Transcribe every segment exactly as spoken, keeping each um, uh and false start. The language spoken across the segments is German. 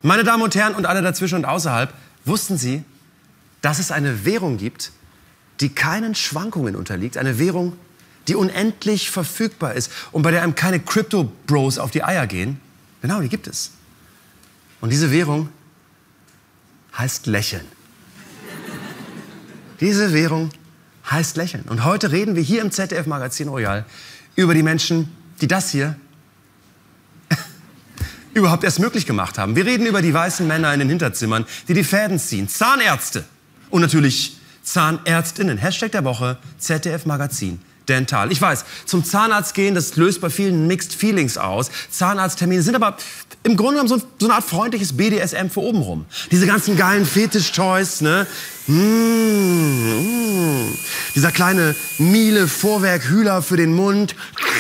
Meine Damen und Herren und alle dazwischen und außerhalb, wussten Sie, dass es eine Währung gibt, die keinen Schwankungen unterliegt? Eine Währung, die unendlich verfügbar ist und bei der einem keine Crypto-Bros auf die Eier gehen? Genau, die gibt es. Und diese Währung heißt Lächeln. Diese Währung heißt Lächeln. Und heute reden wir hier im Z D F-Magazin Royal über die Menschen, die das hier überhaupt erst möglich gemacht haben. Wir reden über die weißen Männer in den Hinterzimmern, die die Fäden ziehen. Zahnärzte und natürlich Zahnärztinnen. Hashtag der Woche, Z D F-Magazin Dental. Ich weiß, zum Zahnarzt gehen, das löst bei vielen Mixed Feelings aus. Zahnarzttermine sind aber im Grunde genommen so, so eine Art freundliches B D S M für obenrum. Diese ganzen geilen Fetisch-Toys, ne? Mmh, mmh. Dieser kleine Miele-Vorwerk-Hühler für den Mund.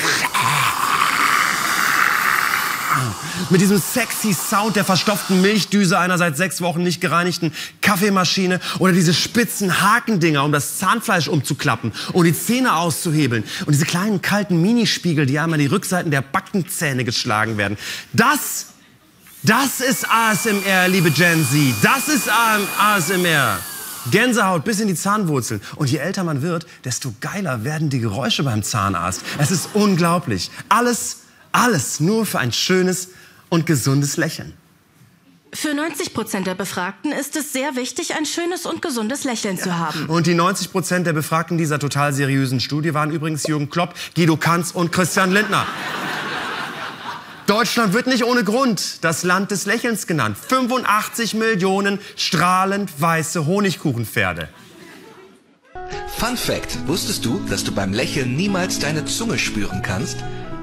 Mit diesem sexy Sound der verstopften Milchdüse einer seit sechs Wochen nicht gereinigten Kaffeemaschine oder diese spitzen Hakendinger, um das Zahnfleisch umzuklappen und die Zähne auszuhebeln und diese kleinen kalten Minispiegel, die einmal die Rückseiten der Backenzähne geschlagen werden. Das, das ist A S M R, liebe Gen Z. Das ist A S M R. Gänsehaut bis in die Zahnwurzeln. Und je älter man wird, desto geiler werden die Geräusche beim Zahnarzt. Es ist unglaublich. Alles, alles nur für ein schönes und gesundes Lächeln. Für neunzig Prozent der Befragten ist es sehr wichtig, ein schönes und gesundes Lächeln ja. zu haben. Und die neunzig Prozent der Befragten dieser total seriösen Studie waren übrigens Jürgen Klopp, Guido Kanz und Christian Lindner. Deutschland wird nicht ohne Grund das Land des Lächelns genannt. fünfundachtzig Millionen strahlend weiße Honigkuchenpferde. Fun Fact: Wusstest du, dass du beim Lächeln niemals deine Zunge spüren kannst?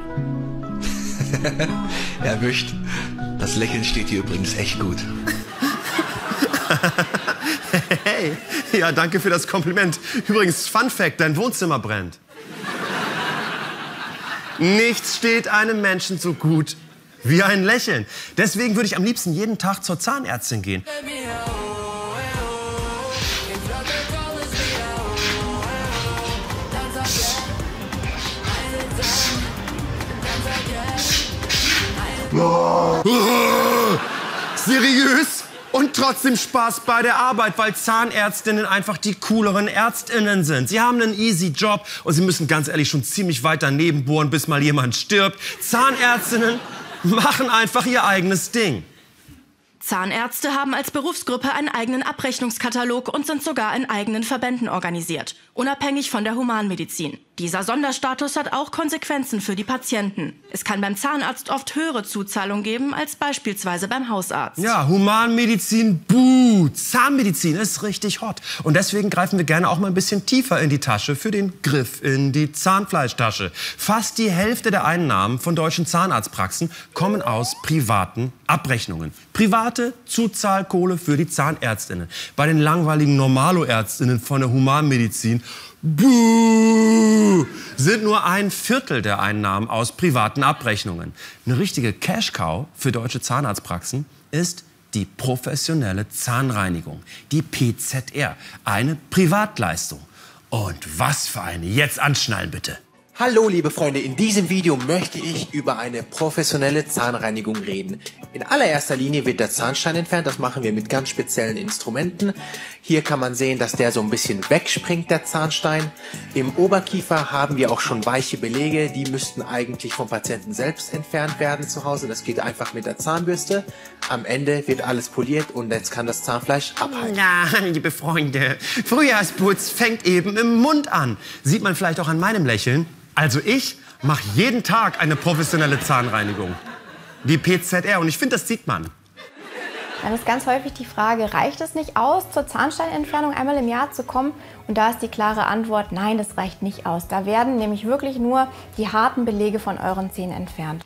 Erwischt. Das Lächeln steht dir übrigens echt gut. Hey, ja, danke für das Kompliment. Übrigens, Fun Fact, dein Wohnzimmer brennt. Nichts steht einem Menschen so gut wie ein Lächeln. Deswegen würde ich am liebsten jeden Tag zur Zahnärztin gehen. Oh. Oh. Seriös und trotzdem Spaß bei der Arbeit, weil Zahnärztinnen einfach die cooleren Ärztinnen sind. Sie haben einen easy Job und sie müssen ganz ehrlich schon ziemlich weit daneben bohren, bis mal jemand stirbt. Zahnärztinnen machen einfach ihr eigenes Ding. Zahnärzte haben als Berufsgruppe einen eigenen Abrechnungskatalog und sind sogar in eigenen Verbänden organisiert, unabhängig von der Humanmedizin. Dieser Sonderstatus hat auch Konsequenzen für die Patienten. Es kann beim Zahnarzt oft höhere Zuzahlungen geben als beispielsweise beim Hausarzt. Ja, Humanmedizin, buh, Zahnmedizin ist richtig hot. Und deswegen greifen wir gerne auch mal ein bisschen tiefer in die Tasche für den Griff in die Zahnfleischtasche. Fast die Hälfte der Einnahmen von deutschen Zahnarztpraxen kommen aus privaten Abrechnungen. Private Zuzahlkohle für die Zahnärztinnen. Bei den langweiligen Normalo-Ärztinnen von der Humanmedizin, buh, sind nur ein Viertel der Einnahmen aus privaten Abrechnungen. Eine richtige Cash-Cow für deutsche Zahnarztpraxen ist die professionelle Zahnreinigung, die P Z R, eine Privatleistung. Und was für eine. Jetzt anschnallen bitte. Hallo liebe Freunde, in diesem Video möchte ich über eine professionelle Zahnreinigung reden. In allererster Linie wird der Zahnstein entfernt, das machen wir mit ganz speziellen Instrumenten. Hier kann man sehen, dass der so ein bisschen wegspringt, der Zahnstein. Im Oberkiefer haben wir auch schon weiche Belege, die müssten eigentlich vom Patienten selbst entfernt werden zu Hause. Das geht einfach mit der Zahnbürste. Am Ende wird alles poliert und jetzt kann das Zahnfleisch abhalten. Na, liebe Freunde, Frühjahrsputz fängt eben im Mund an. Sieht man vielleicht auch an meinem Lächeln. Also ich mache jeden Tag eine professionelle Zahnreinigung. Die P Z R. Und ich finde, das sieht man. Dann ist ganz häufig die Frage, reicht es nicht aus, zur Zahnsteinentfernung einmal im Jahr zu kommen? Und da ist die klare Antwort, nein, das reicht nicht aus. Da werden nämlich wirklich nur die harten Belege von euren Zähnen entfernt.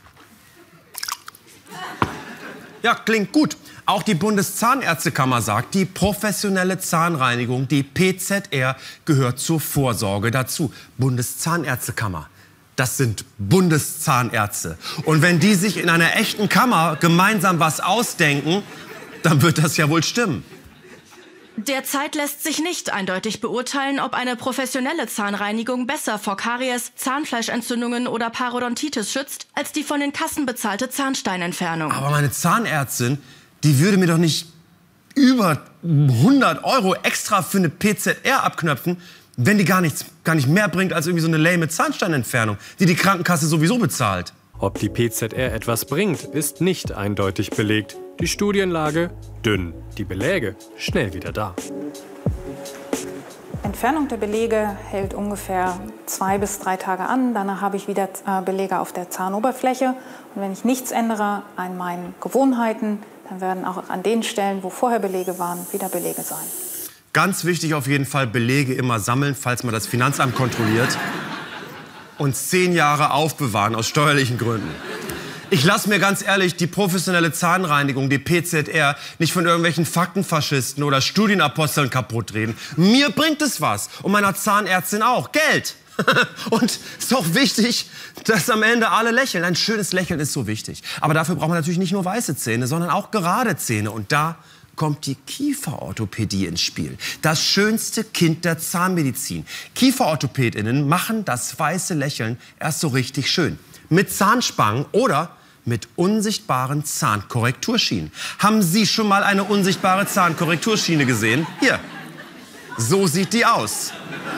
Ja, klingt gut. Auch die Bundeszahnärztekammer sagt, die professionelle Zahnreinigung, die P Z R, gehört zur Vorsorge dazu. Bundeszahnärztekammer, das sind Bundeszahnärzte. Und wenn die sich in einer echten Kammer gemeinsam was ausdenken, dann wird das ja wohl stimmen. Derzeit lässt sich nicht eindeutig beurteilen, ob eine professionelle Zahnreinigung besser vor Karies, Zahnfleischentzündungen oder Parodontitis schützt, als die von den Kassen bezahlte Zahnsteinentfernung. Aber meine Zahnärztin, die würde mir doch nicht über hundert Euro extra für eine P Z R abknöpfen, wenn die gar nichts, gar nicht mehr bringt als irgendwie so eine lame Zahnsteinentfernung, die die Krankenkasse sowieso bezahlt. Ob die P Z R etwas bringt, ist nicht eindeutig belegt. Die Studienlage dünn, die Beläge schnell wieder da. Entfernung der Belege hält ungefähr zwei bis drei Tage an. Danach habe ich wieder Belege auf der Zahnoberfläche. Und wenn ich nichts ändere an meinen Gewohnheiten, dann werden auch an den Stellen, wo vorher Belege waren, wieder Belege sein. Ganz wichtig auf jeden Fall, Belege immer sammeln, falls man das Finanzamt kontrolliert. Und zehn Jahre aufbewahren aus steuerlichen Gründen. Ich lasse mir ganz ehrlich die professionelle Zahnreinigung, die P Z R, nicht von irgendwelchen Faktenfaschisten oder Studienaposteln kaputt reden. Mir bringt es was und meiner Zahnärztin auch. Geld. Und es ist auch wichtig, dass am Ende alle lächeln. Ein schönes Lächeln ist so wichtig. Aber dafür braucht man natürlich nicht nur weiße Zähne, sondern auch gerade Zähne. Und da kommt die Kieferorthopädie ins Spiel. Das schönste Kind der Zahnmedizin. KieferorthopädInnen machen das weiße Lächeln erst so richtig schön. Mit Zahnspangen oder mit unsichtbaren Zahnkorrekturschienen. Haben Sie schon mal eine unsichtbare Zahnkorrekturschiene gesehen? Hier. So sieht die aus.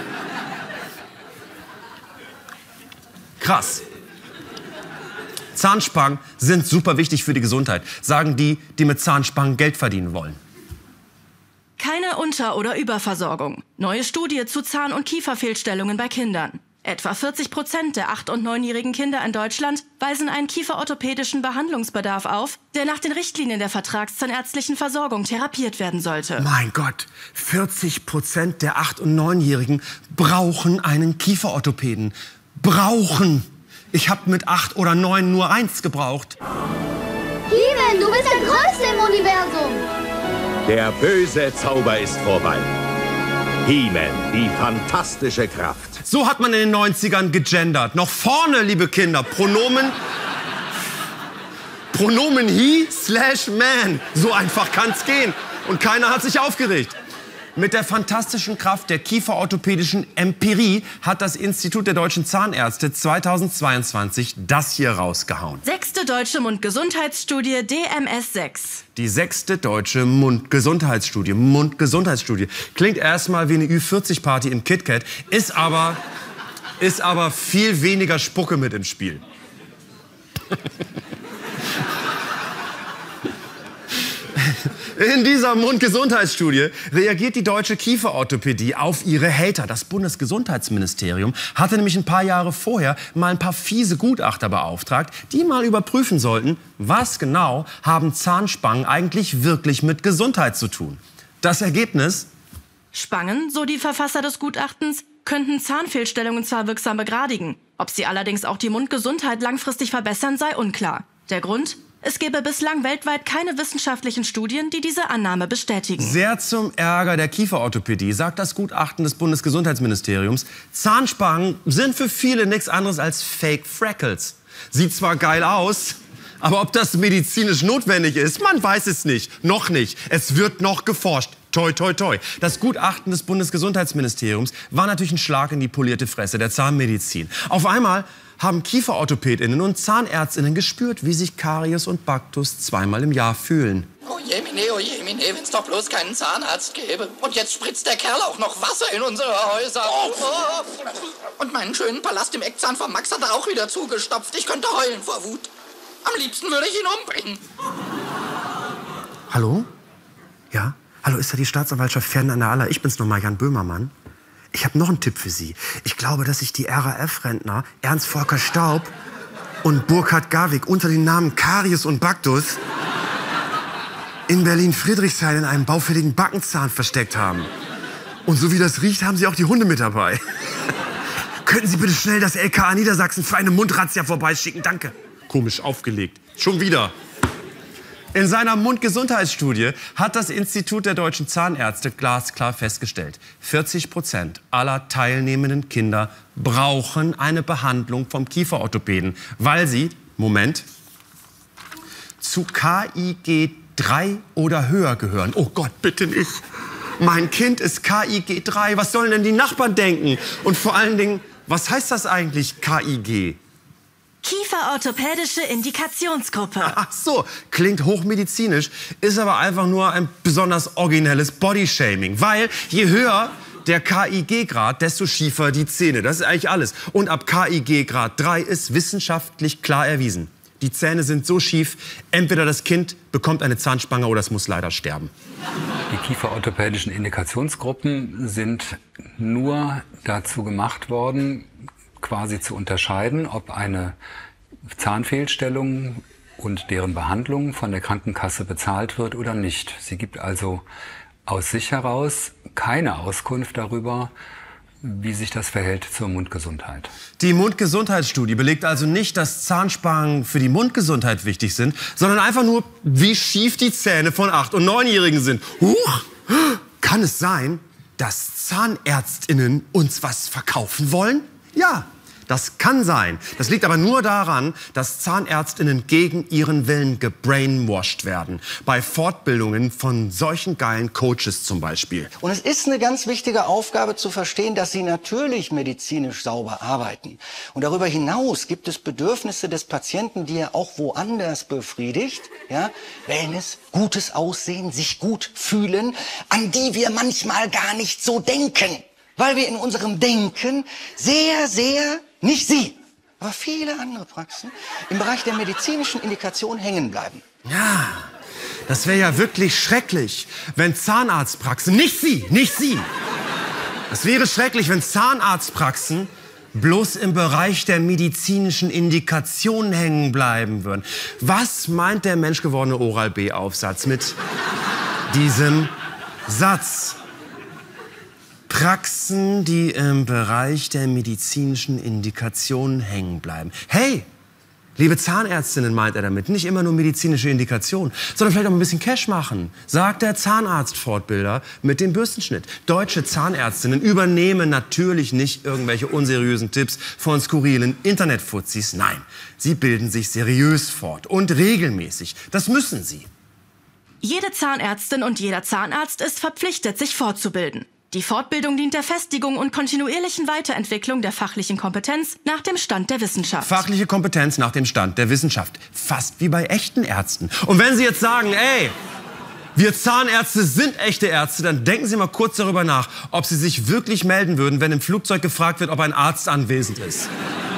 Krass. Zahnspangen sind super wichtig für die Gesundheit, sagen die, die mit Zahnspangen Geld verdienen wollen. Keine Unter- oder Überversorgung. Neue Studie zu Zahn- und Kieferfehlstellungen bei Kindern. Etwa vierzig Prozent der acht- und neunjährigen Kinder in Deutschland weisen einen kieferorthopädischen Behandlungsbedarf auf, der nach den Richtlinien der vertragszahnärztlichen Versorgung therapiert werden sollte. Mein Gott, vierzig Prozent der acht- und neunjährigen brauchen einen Kieferorthopäden. Brauchen. Ich habe mit acht oder neun nur eins gebraucht. He-Man, du bist der Größte im Universum. Der böse Zauber ist vorbei. He-Man, die fantastische Kraft. So hat man in den neunzigern gegendert. Noch vorne, liebe Kinder, Pronomen... Pronomen he slash man. So einfach kann's gehen. Und keiner hat sich aufgeregt. Mit der fantastischen Kraft der kieferorthopädischen Empirie hat das Institut der deutschen Zahnärzte zweitausendzweiundzwanzig das hier rausgehauen. Sechste deutsche Mundgesundheitsstudie D M S sechs. Die sechste deutsche Mundgesundheitsstudie. Mundgesundheitsstudie. Klingt erstmal wie eine Ü vierzig Party im KitKat, ist aber, ist aber viel weniger Spucke mit im Spiel. In dieser Mundgesundheitsstudie reagiert die deutsche Kieferorthopädie auf ihre Hater. Das Bundesgesundheitsministerium hatte nämlich ein paar Jahre vorher mal ein paar fiese Gutachter beauftragt, die mal überprüfen sollten, was genau haben Zahnspangen eigentlich wirklich mit Gesundheit zu tun. Das Ergebnis? Spangen, so die Verfasser des Gutachtens, könnten Zahnfehlstellungen zwar wirksam begradigen. Ob sie allerdings auch die Mundgesundheit langfristig verbessern, sei unklar. Der Grund? Es gebe bislang weltweit keine wissenschaftlichen Studien, die diese Annahme bestätigen. Sehr zum Ärger der Kieferorthopädie sagt das Gutachten des Bundesgesundheitsministeriums, Zahnspangen sind für viele nichts anderes als Fake Freckles. Sieht zwar geil aus, aber ob das medizinisch notwendig ist, man weiß es nicht. Noch nicht. Es wird noch geforscht. Toi, toi, toi. Das Gutachten des Bundesgesundheitsministeriums war natürlich ein Schlag in die polierte Fresse der Zahnmedizin. Auf einmal haben KieferorthopädInnen und ZahnärztInnen gespürt, wie sich Karies und Baktus zweimal im Jahr fühlen. Oh jemine, oh jemine, wenn's doch bloß keinen Zahnarzt gäbe. Und jetzt spritzt der Kerl auch noch Wasser in unsere Häuser. Oh. Und meinen schönen Palast im Eckzahn vom Max hat er auch wieder zugestopft. Ich könnte heulen vor Wut. Am liebsten würde ich ihn umbringen. Hallo? Ja? Hallo, ist da die Staatsanwaltschaft Ferden an der Aller? Ich bin's nochmal, Jan Böhmermann. Ich habe noch einen Tipp für Sie. Ich glaube, dass sich die R A F-Rentner Ernst Volker Staub und Burkhard Garwig unter den Namen Karies und Baktus in Berlin-Friedrichshain in einem baufälligen Backenzahn versteckt haben. Und so wie das riecht, haben Sie auch die Hunde mit dabei. Könnten Sie bitte schnell das L K A Niedersachsen für eine Mundrazzia vorbeischicken? Danke. Komisch aufgelegt. Schon wieder. In seiner Mundgesundheitsstudie hat das Institut der deutschen Zahnärzte glasklar festgestellt, vierzig Prozent aller teilnehmenden Kinder brauchen eine Behandlung vom Kieferorthopäden, weil sie, Moment, zu K I G drei oder höher gehören. Oh Gott, bitte nicht. Mein Kind ist K I G drei. Was sollen denn die Nachbarn denken? Und vor allen Dingen, was heißt das eigentlich K I G? Kieferorthopädische Indikationsgruppe. Ach so, klingt hochmedizinisch, ist aber einfach nur ein besonders originelles Bodyshaming. Weil je höher der K I G-Grad, desto schiefer die Zähne. Das ist eigentlich alles. Und ab K I G-Grad drei ist wissenschaftlich klar erwiesen. Die Zähne sind so schief, entweder das Kind bekommt eine Zahnspange oder es muss leider sterben. Die kieferorthopädischen Indikationsgruppen sind nur dazu gemacht worden, quasi zu unterscheiden, ob eine Zahnfehlstellung und deren Behandlung von der Krankenkasse bezahlt wird oder nicht. Sie gibt also aus sich heraus keine Auskunft darüber, wie sich das verhält zur Mundgesundheit. Die Mundgesundheitsstudie belegt also nicht, dass Zahnspangen für die Mundgesundheit wichtig sind, sondern einfach nur, wie schief die Zähne von acht- und neunjährigen sind. Huch! Kann es sein, dass ZahnärztInnen uns was verkaufen wollen? Ja, das kann sein. Das liegt aber nur daran, dass ZahnärztInnen gegen ihren Willen gebrainwashed werden. Bei Fortbildungen von solchen geilen Coaches zum Beispiel. Und es ist eine ganz wichtige Aufgabe zu verstehen, dass sie natürlich medizinisch sauber arbeiten. Und darüber hinaus gibt es Bedürfnisse des Patienten, die er auch woanders befriedigt. Ja? Wellness, gutes Aussehen, sich gut fühlen, an die wir manchmal gar nicht so denken. Weil wir in unserem Denken sehr, sehr, nicht Sie, aber viele andere Praxen im Bereich der medizinischen Indikation hängen bleiben. Ja, das wäre ja wirklich schrecklich, wenn Zahnarztpraxen, nicht Sie, nicht Sie. Es wäre schrecklich, wenn Zahnarztpraxen bloß im Bereich der medizinischen Indikationen hängen bleiben würden. Was meint der menschgewordene Oral-B-Aufsatz mit diesem Satz? Praxen, die im Bereich der medizinischen Indikationen hängen bleiben. Hey, liebe Zahnärztinnen, meint er damit, nicht immer nur medizinische Indikationen, sondern vielleicht auch ein bisschen Cash machen, sagt der Zahnarztfortbilder mit dem Bürstenschnitt. Deutsche Zahnärztinnen übernehmen natürlich nicht irgendwelche unseriösen Tipps von skurrilen Internetfuzis. Nein, sie bilden sich seriös fort und regelmäßig. Das müssen sie. Jede Zahnärztin und jeder Zahnarzt ist verpflichtet, sich fortzubilden. Die Fortbildung dient der Festigung und kontinuierlichen Weiterentwicklung der fachlichen Kompetenz nach dem Stand der Wissenschaft. Fachliche Kompetenz nach dem Stand der Wissenschaft. Fast wie bei echten Ärzten. Und wenn Sie jetzt sagen, ey, wir Zahnärzte sind echte Ärzte, dann denken Sie mal kurz darüber nach, ob Sie sich wirklich melden würden, wenn im Flugzeug gefragt wird, ob ein Arzt anwesend ist.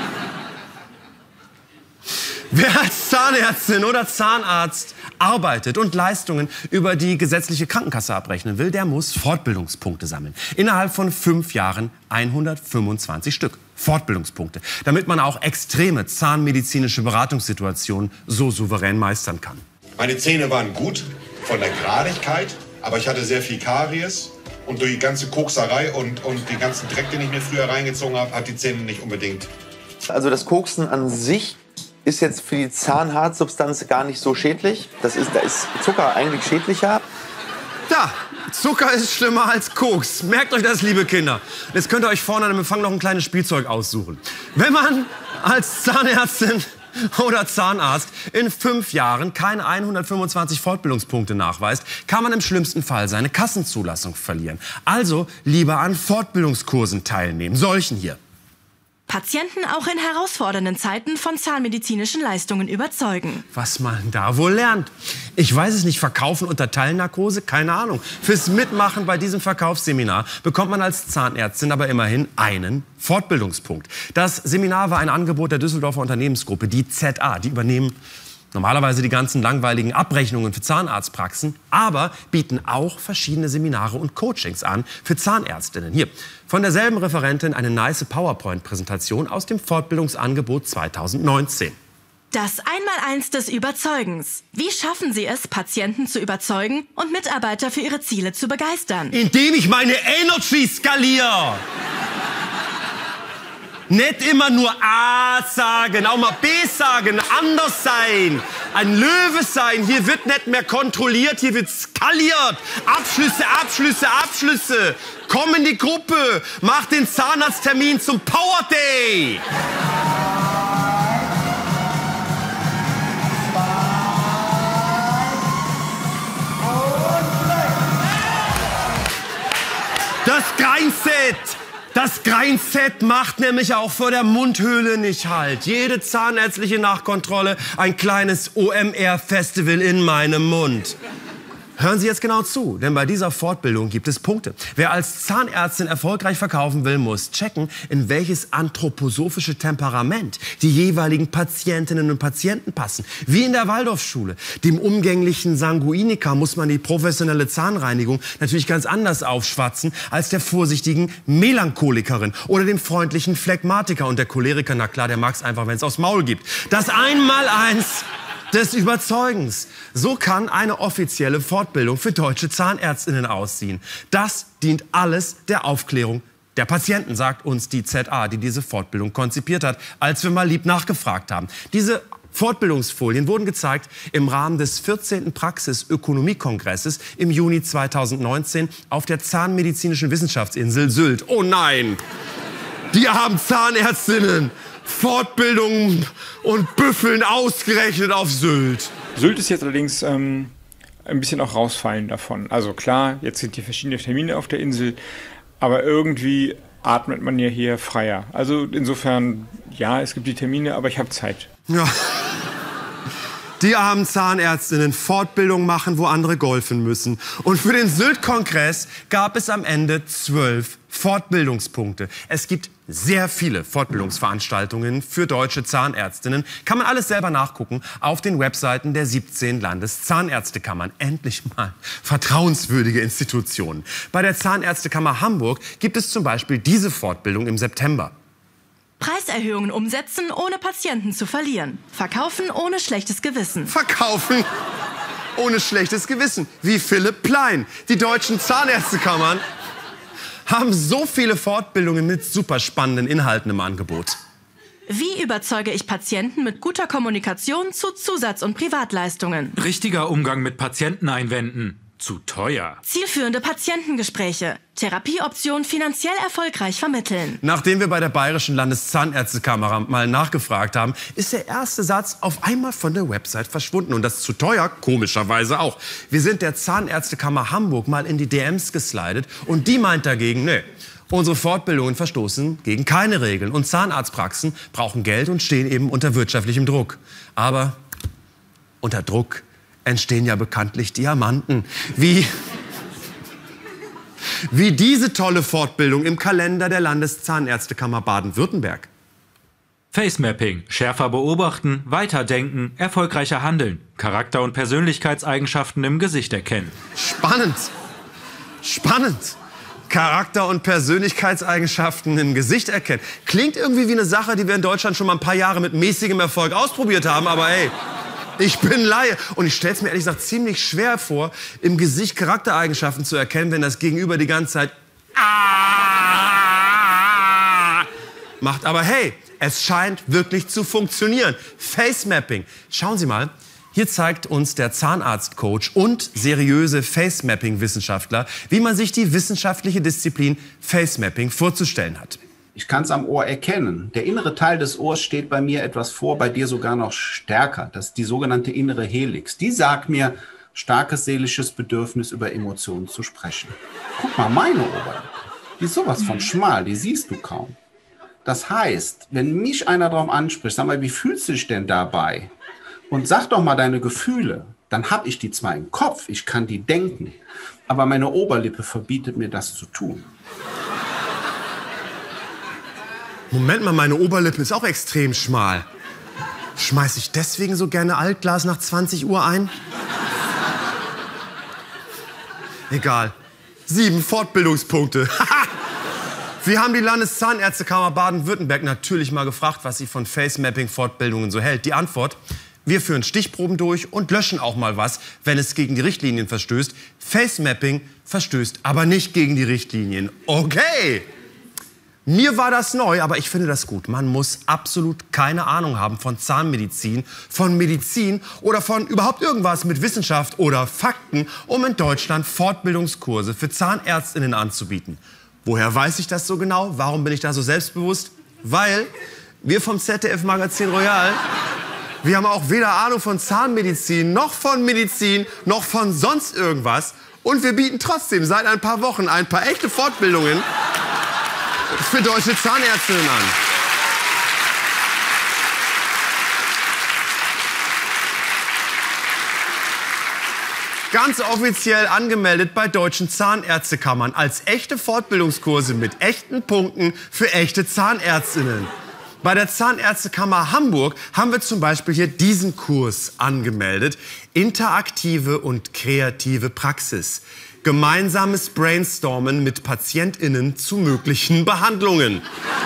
Wer als Zahnärztin oder Zahnarzt arbeitet und Leistungen über die gesetzliche Krankenkasse abrechnen will, der muss Fortbildungspunkte sammeln. Innerhalb von fünf Jahren hundertfünfundzwanzig Stück Fortbildungspunkte, damit man auch extreme zahnmedizinische Beratungssituationen so souverän meistern kann. Meine Zähne waren gut von der Gradigkeit, aber ich hatte sehr viel Karies. Und durch die ganze Kokserei und, und den ganzen Dreck, den ich mir früher reingezogen habe, hat die Zähne nicht unbedingt. Also das Koksen an sich ist jetzt für die Zahnhartsubstanz gar nicht so schädlich. Das ist, da ist Zucker eigentlich schädlicher. Da, Zucker ist schlimmer als Koks. Merkt euch das, liebe Kinder. Jetzt könnt ihr euch vorne am Empfang noch ein kleines Spielzeug aussuchen. Wenn man als Zahnärztin oder Zahnarzt in fünf Jahren keine hundertfünfundzwanzig Fortbildungspunkte nachweist, kann man im schlimmsten Fall seine Kassenzulassung verlieren. Also lieber an Fortbildungskursen teilnehmen, solchen hier. Patienten auch in herausfordernden Zeiten von zahnmedizinischen Leistungen überzeugen. Was man da wohl lernt. Ich weiß es nicht, verkaufen unter Teilnarkose? Keine Ahnung. Fürs Mitmachen bei diesem Verkaufsseminar bekommt man als Zahnärztin aber immerhin einen Fortbildungspunkt. Das Seminar war ein Angebot der Düsseldorfer Unternehmensgruppe, die Z A. Die übernehmen normalerweise die ganzen langweiligen Abrechnungen für Zahnarztpraxen, aber bieten auch verschiedene Seminare und Coachings an für Zahnärztinnen. Hier, von derselben Referentin eine nice PowerPoint-Präsentation aus dem Fortbildungsangebot zweitausendneunzehn. Das Einmaleins des Überzeugens. Wie schaffen Sie es, Patienten zu überzeugen und Mitarbeiter für ihre Ziele zu begeistern? Indem ich meine Energy skaliere. Nicht immer nur A sagen, auch mal B sagen, anders sein, ein Löwe sein. Hier wird nicht mehr kontrolliert, hier wird skaliert. Abschlüsse, Abschlüsse, Abschlüsse. Komm in die Gruppe, mach den Zahnarzttermin zum Power Day. Das Grindset. Das Greinset macht nämlich auch vor der Mundhöhle nicht halt. Jede zahnärztliche Nachkontrolle ein kleines O M R-Festival in meinem Mund. Hören Sie jetzt genau zu, denn bei dieser Fortbildung gibt es Punkte. Wer als Zahnärztin erfolgreich verkaufen will, muss checken, in welches anthroposophische Temperament die jeweiligen Patientinnen und Patienten passen. Wie in der Waldorfschule. Dem umgänglichen Sanguiniker muss man die professionelle Zahnreinigung natürlich ganz anders aufschwatzen als der vorsichtigen Melancholikerin oder dem freundlichen Phlegmatiker. Und der Choleriker, na klar, der mag's einfach, wenn es aufs Maul gibt. Das Einmaleins des Überzeugens. So kann eine offizielle Fortbildung für deutsche Zahnärztinnen aussehen. Das dient alles der Aufklärung der Patienten, sagt uns die Z A, die diese Fortbildung konzipiert hat, als wir mal lieb nachgefragt haben. Diese Fortbildungsfolien wurden gezeigt im Rahmen des vierzehnten Praxisökonomie-Kongresses im Juni zweitausendneunzehn auf der Zahnmedizinischen Wissenschaftsinsel Sylt. Oh nein! Die haben Zahnärztinnen! Fortbildungen und Büffeln ausgerechnet auf Sylt. Sylt ist jetzt allerdings ähm, ein bisschen auch rausfallen davon. Also klar, jetzt sind hier verschiedene Termine auf der Insel, aber irgendwie atmet man ja hier freier. Also insofern, ja, es gibt die Termine, aber ich habe Zeit. Ja. Die armen Zahnärztinnen Fortbildung machen, wo andere golfen müssen. Und für den Sylt-Kongress gab es am Ende zwölf Fortbildungspunkte. Es gibt sehr viele Fortbildungsveranstaltungen für deutsche Zahnärztinnen. Kann man alles selber nachgucken auf den Webseiten der siebzehn Landeszahnärztekammern. Endlich mal vertrauenswürdige Institutionen. Bei der Zahnärztekammer Hamburg gibt es zum Beispiel diese Fortbildung im September. Preiserhöhungen umsetzen, ohne Patienten zu verlieren. Verkaufen ohne schlechtes Gewissen. Verkaufen ohne schlechtes Gewissen. Wie Philipp Plein. Die deutschen Zahnärztekammern haben so viele Fortbildungen mit super spannenden Inhalten im Angebot. Wie überzeuge ich Patienten mit guter Kommunikation zu Zusatz- und Privatleistungen? Richtiger Umgang mit Patienteneinwänden. Zu teuer. Zielführende Patientengespräche. Therapieoptionen finanziell erfolgreich vermitteln. Nachdem wir bei der Bayerischen Landeszahnärztekammer mal nachgefragt haben, ist der erste Satz auf einmal von der Website verschwunden. Und das zu teuer, komischerweise auch. Wir sind der Zahnärztekammer Hamburg mal in die D Ms geslidet und die meint dagegen, nee, unsere Fortbildungen verstoßen gegen keine Regeln. Und Zahnarztpraxen brauchen Geld und stehen eben unter wirtschaftlichem Druck. Aber unter Druck entstehen ja bekanntlich Diamanten. Wie, wie diese tolle Fortbildung im Kalender der Landeszahnärztekammer Baden-Württemberg. Facemapping. Schärfer beobachten, weiterdenken, erfolgreicher handeln. Charakter- und Persönlichkeitseigenschaften im Gesicht erkennen. Spannend. Spannend. Charakter- und Persönlichkeitseigenschaften im Gesicht erkennen. Klingt irgendwie wie eine Sache, die wir in Deutschland schon mal ein paar Jahre mit mäßigem Erfolg ausprobiert haben, aber hey, ich bin Laie. Und ich stelle es mir ehrlich gesagt ziemlich schwer vor, im Gesicht Charaktereigenschaften zu erkennen, wenn das Gegenüber die ganze Zeit macht. Aber hey, es scheint wirklich zu funktionieren. Facemapping. Schauen Sie mal. Hier zeigt uns der Zahnarztcoach und seriöse Facemapping-Wissenschaftler, wie man sich die wissenschaftliche Disziplin Facemapping vorzustellen hat. Ich kann es am Ohr erkennen. Der innere Teil des Ohrs steht bei mir etwas vor, bei dir sogar noch stärker. Das ist die sogenannte innere Helix. Die sagt mir, starkes seelisches Bedürfnis über Emotionen zu sprechen. Guck mal, meine Oberlippe. Die ist sowas von schmal, die siehst du kaum. Das heißt, wenn mich einer darauf anspricht, sag mal, wie fühlst du dich denn dabei? Und sag doch mal deine Gefühle. Dann habe ich die zwar im Kopf, ich kann die denken, aber meine Oberlippe verbietet mir, das zu tun. Moment mal, meine Oberlippe ist auch extrem schmal. Schmeiß ich deswegen so gerne Altglas nach zwanzig Uhr ein? Egal. Sieben Fortbildungspunkte. Wir haben die Landeszahnärztekammer Baden-Württemberg natürlich mal gefragt, was sie von Facemapping-Fortbildungen so hält. Die Antwort: Wir führen Stichproben durch und löschen auch mal was, wenn es gegen die Richtlinien verstößt. Facemapping verstößt aber nicht gegen die Richtlinien. Okay! Mir war das neu, aber ich finde das gut. Man muss absolut keine Ahnung haben von Zahnmedizin, von Medizin oder von überhaupt irgendwas mit Wissenschaft oder Fakten, um in Deutschland Fortbildungskurse für Zahnärztinnen anzubieten. Woher weiß ich das so genau? Warum bin ich da so selbstbewusst? Weil wir vom Z D F-Magazin Royal, wir haben auch weder Ahnung von Zahnmedizin, noch von Medizin, noch von sonst irgendwas. Und wir bieten trotzdem seit ein paar Wochen ein paar echte Fortbildungen für deutsche Zahnärztinnen an. Ganz offiziell angemeldet bei deutschen Zahnärztekammern als echte Fortbildungskurse mit echten Punkten für echte Zahnärztinnen. Bei der Zahnärztekammer Hamburg haben wir zum Beispiel hier diesen Kurs angemeldet. Interaktive und kreative Praxis. Gemeinsames Brainstormen mit PatientInnen zu möglichen Behandlungen.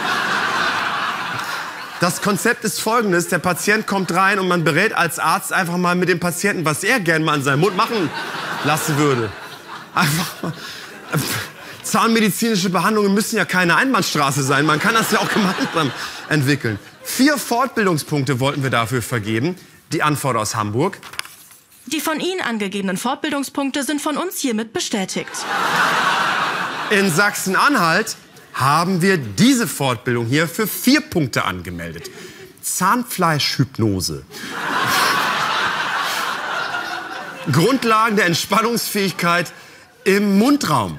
Das Konzept ist folgendes: Der Patient kommt rein und man berät als Arzt einfach mal mit dem Patienten, was er gerne mal an seinem Mund machen lassen würde. Einfach mal. Zahnmedizinische Behandlungen müssen ja keine Einbahnstraße sein. Man kann das ja auch gemeinsam entwickeln. Vier Fortbildungspunkte wollten wir dafür vergeben. Die Antwort aus Hamburg. Die von Ihnen angegebenen Fortbildungspunkte sind von uns hiermit bestätigt. In Sachsen-Anhalt haben wir diese Fortbildung hier für vier Punkte angemeldet. Zahnfleischhypnose. Grundlagen der Entspannungsfähigkeit im Mundraum.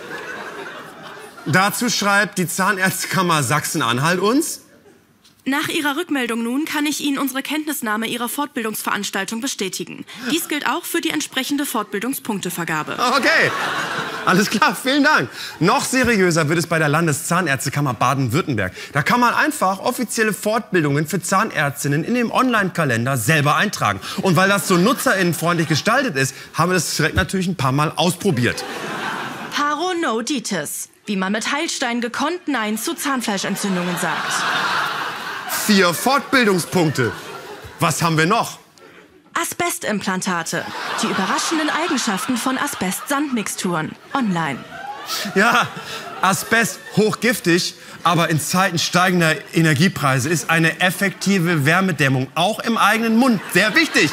Dazu schreibt die Zahnärztekammer Sachsen-Anhalt uns: Nach Ihrer Rückmeldung nun kann ich Ihnen unsere Kenntnisnahme Ihrer Fortbildungsveranstaltung bestätigen. Dies gilt auch für die entsprechende Fortbildungspunktevergabe. Okay, alles klar, vielen Dank. Noch seriöser wird es bei der Landeszahnärztekammer Baden-Württemberg. Da kann man einfach offizielle Fortbildungen für Zahnärztinnen in dem Online-Kalender selber eintragen. Und weil das so nutzerinnenfreundlich gestaltet ist, haben wir das direkt natürlich ein paar Mal ausprobiert. Parodontitis, wie man mit Heilstein gekonnt Nein zu Zahnfleischentzündungen sagt. Vier Fortbildungspunkte. Was haben wir noch? Asbestimplantate. Die überraschenden Eigenschaften von Asbest-Sandmixturen. Online. Ja, Asbest hochgiftig, aber in Zeiten steigender Energiepreise ist eine effektive Wärmedämmung auch im eigenen Mund sehr wichtig.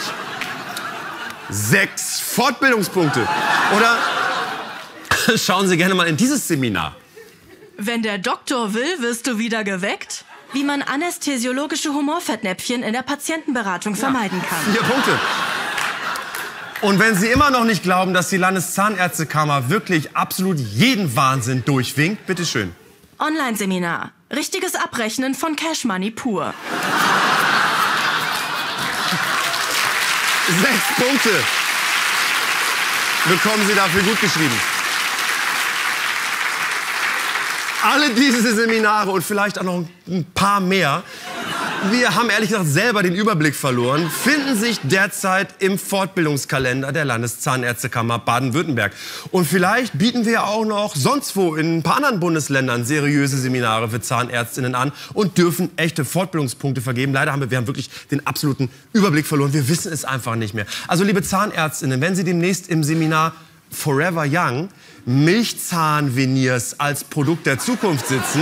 Sechs Fortbildungspunkte. Oder schauen Sie gerne mal in dieses Seminar. Wenn der Doktor will, wirst du wieder geweckt. Wie man anästhesiologische Humorfettnäpfchen in der Patientenberatung vermeiden kann. Vier Punkte. Und wenn Sie immer noch nicht glauben, dass die Landeszahnärztekammer wirklich absolut jeden Wahnsinn durchwinkt, bitteschön. Online-Seminar. Richtiges Abrechnen von Cash Money pur. Sechs Punkte bekommen Sie dafür gut geschrieben. Alle diese Seminare und vielleicht auch noch ein paar mehr, wir haben ehrlich gesagt selber den Überblick verloren, finden sich derzeit im Fortbildungskalender der Landeszahnärztekammer Baden-Württemberg. Und vielleicht bieten wir auch noch sonst wo in ein paar anderen Bundesländern seriöse Seminare für Zahnärztinnen an und dürfen echte Fortbildungspunkte vergeben. Leider haben wir, wir haben wirklich den absoluten Überblick verloren. Wir wissen es einfach nicht mehr. Also liebe Zahnärztinnen, wenn Sie demnächst im Seminar Forever Young Milchzahnveneers als Produkt der Zukunft sitzen,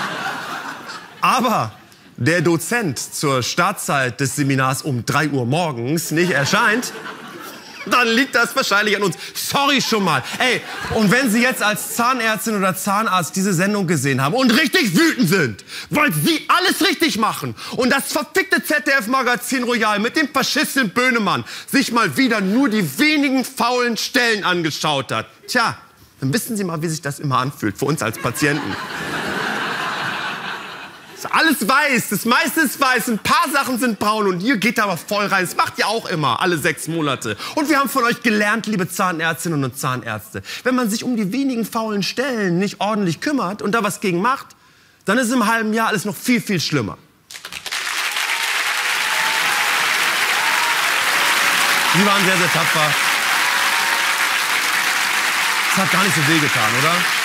aber der Dozent zur Startzeit des Seminars um drei Uhr morgens nicht erscheint, dann liegt das wahrscheinlich an uns. Sorry schon mal. Ey, und wenn Sie jetzt als Zahnärztin oder Zahnarzt diese Sendung gesehen haben und richtig wütend sind, weil Sie alles richtig machen und das verfickte Z D F-Magazin Royal mit dem Faschisten Böhnemann sich mal wieder nur die wenigen faulen Stellen angeschaut hat, tja, dann wissen Sie mal, wie sich das immer anfühlt für uns als Patienten. Alles weiß, das meiste ist weiß, ein paar Sachen sind braun und hier geht aber voll rein. Das macht ihr auch immer, alle sechs Monate. Und wir haben von euch gelernt, liebe Zahnärztinnen und Zahnärzte, wenn man sich um die wenigen faulen Stellen nicht ordentlich kümmert und da was gegen macht, dann ist im halben Jahr alles noch viel, viel schlimmer. Sie waren sehr, sehr tapfer. Es hat gar nicht so weh getan, oder?